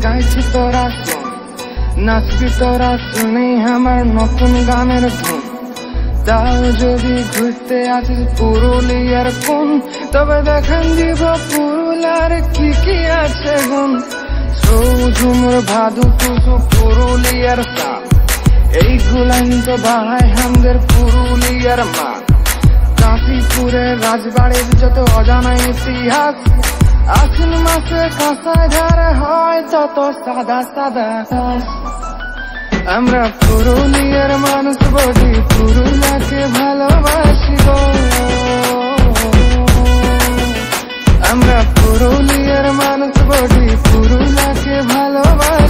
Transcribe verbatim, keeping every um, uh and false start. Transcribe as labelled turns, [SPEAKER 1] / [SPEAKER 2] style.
[SPEAKER 1] গাইছি তোরা শোন, নাচবি তোরা শুনি আমার নতুন গানের ধুন। তাও যদি ঘুরতে আসিস পুরুলিয়ার কোন, তবে দেখান দিব পুরুলিয়ার কি কি আছে গুণ। সৌঝুমুর ভাদু টুসু পুরুলিয়ার সাপ, এইগুলাই তো বাহায় আমাদের পুরুলিয়ার মা। কাশীপুরের রাজবাড়ির যত অজানা ইতিহাস, আশ্বিন মাসে কাঁসাই ধারে হয় তত সাদা সাদা ঘাস। আমরা পুরুলিয়ার মানুষ বলি, পুরুলিয়াকে ভালোবাসি গো। আমরা পুরুলিয়ার মানুষ বলি, পুরুলিয়াকে ভালোবাসি।